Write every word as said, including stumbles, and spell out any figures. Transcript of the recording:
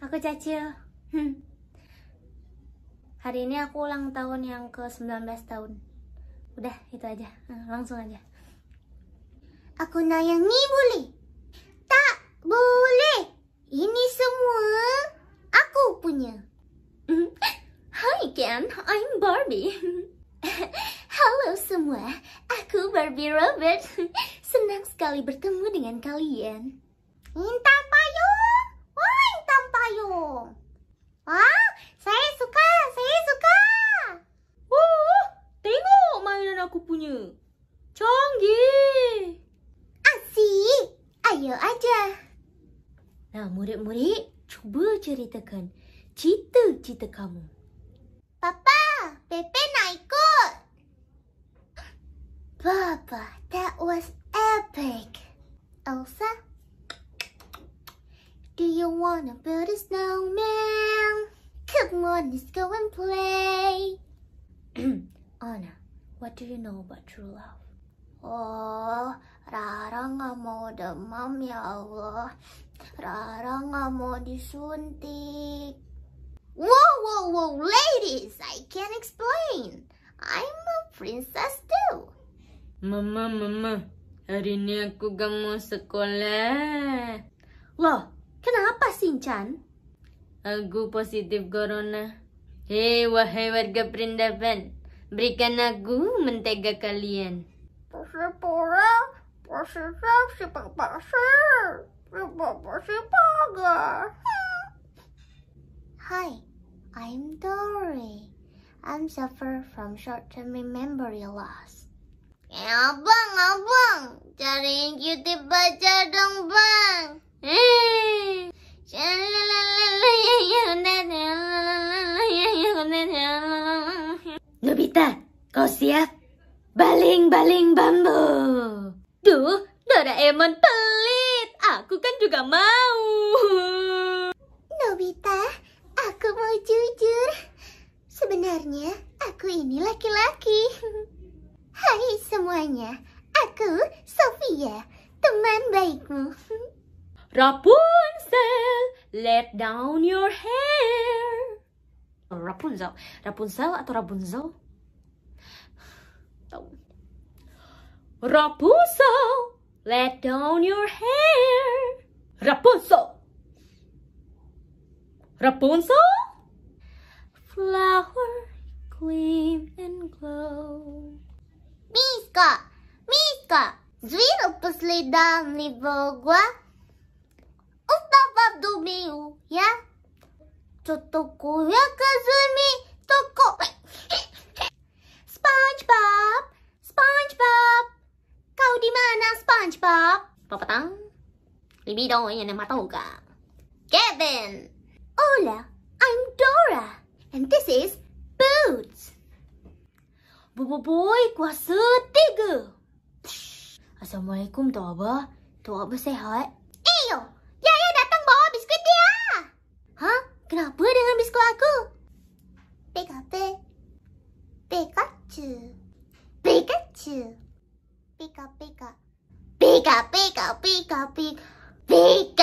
Aku Cacil. Hmm. Hari ini aku ulang tahun yang ke sembilan belas tahun. Udah, itu aja. Langsung aja. Aku nayangi boleh? Tak boleh. Ini semua aku punya. Hi Ken, I'm Barbie. Halo semua, aku Barbie Robert. Senang sekali bertemu dengan kalian. Intan payung. Wah, intan payung. Wah, saya suka, saya suka. Wah, tengok mainan aku punya. Canggih. Asik. Ayo aja. Nah, murid-murid, cuba ceritakan cita-cita kamu. Papa, Pepe nak ikut. Papa, that was epic. Elsa, do you wanna build a snowman? Come on, let's go and play. Anna, what do you know about true love? Oh, Rara nggak mau demam ya Allah. Rara nggak mau disuntik. Whoa, whoa, whoa, ladies, I can't explain. I'm a princess too. Mama, mama, hari ini aku gak mau sekolah. Loh, kenapa Sinchan? Aku positif corona. Hei, wahai warga Perindapan, berikan aku mentega kalian. Persipura, persisap sipak pasir, sipak pasipaga. Hi, I'm Dory. I'm suffer from short-term memory loss. Eh, abang, abang, cariin cutie pacar dong, bang. Hei, Nobita, kau siap? Baling-baling bambu. Duh, Doraemon pelit. Aku kan juga mau. Nobita, aku mau jujur. Sebenarnya aku ini laki-laki. Hai semuanya, aku Sofia, teman baikmu. Rapunzel, let down your hair. Rapunzel, Rapunzel atau Rapunzel? Tahu. Rapunzel, let down your hair. Rapunzel, Rapunzel. Flower, gleam and glow. Miska, Miska, звір послідам Бога. Устава думаю я, що такое казумі, тако. SpongeBob, SpongeBob, kau di mana SpongeBob? Papatang, libido yan ang matuga. Kevin. Hola, I'm Dora, and this is Boots. Boboiboy, kuasa tiga. Assalamualaikum, Tok Abah. Tok Abah sehat? Eyo, Yaya datang bawa biskuit dia. Hah? Kenapa dengan biskut aku? Pika pe, Pikachu, Pikachu, Pika Pika, Pika Pika Pika Pika, Pika.